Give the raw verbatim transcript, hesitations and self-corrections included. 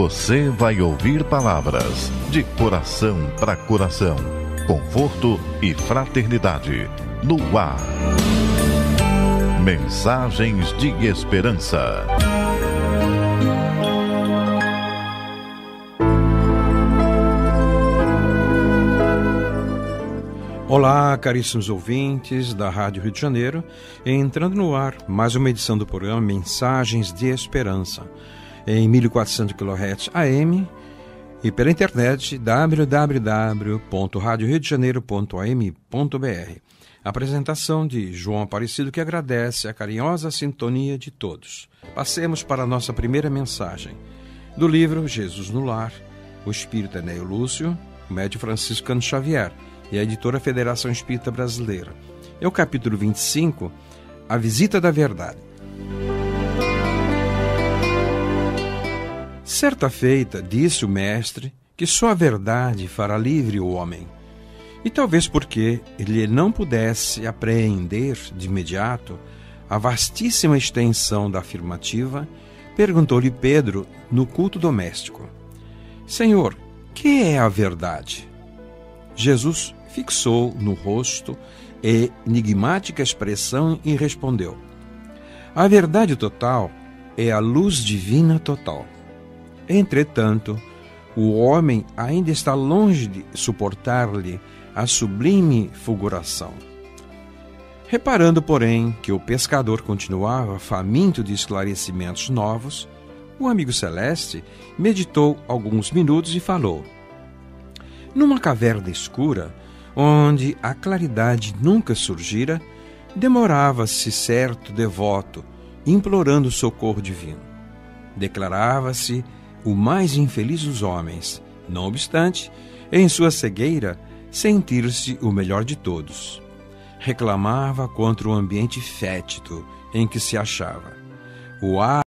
Você vai ouvir palavras de coração para coração, conforto e fraternidade, no ar. Mensagens de esperança. Olá, caríssimos ouvintes da Rádio Rio de Janeiro, entrando no ar mais uma edição do programa Mensagens de Esperança, em mil e quatrocentos quilohertz A M e pela internet w w w ponto rádio rio de janeiro ponto a m ponto b r. Apresentação de João Aparecido, que agradece a carinhosa sintonia de todos. Passemos para a nossa primeira mensagem, do livro Jesus no Lar, o Espírito Eneo Lúcio, o médium Franciscano Xavier, e a editora Federação Espírita Brasileira. É o capítulo vinte e cinco, A Visita da Verdade. Certa feita, disse o mestre que só a verdade fará livre o homem. E talvez porque ele não pudesse apreender de imediato a vastíssima extensão da afirmativa, perguntou-lhe Pedro no culto doméstico: Senhor, que é a verdade? Jesus fixou no rosto a enigmática expressão e respondeu: a verdade total é a luz divina total. Entretanto, o homem ainda está longe de suportar-lhe a sublime fulguração. Reparando, porém, que o pescador continuava faminto de esclarecimentos novos, o amigo celeste meditou alguns minutos e falou: numa caverna escura, onde a claridade nunca surgira, demorava-se certo devoto, implorando socorro divino. Declarava-se o mais infeliz dos homens, não obstante, em sua cegueira, sentir-se o melhor de todos. Reclamava contra o ambiente fétido em que se achava. O ar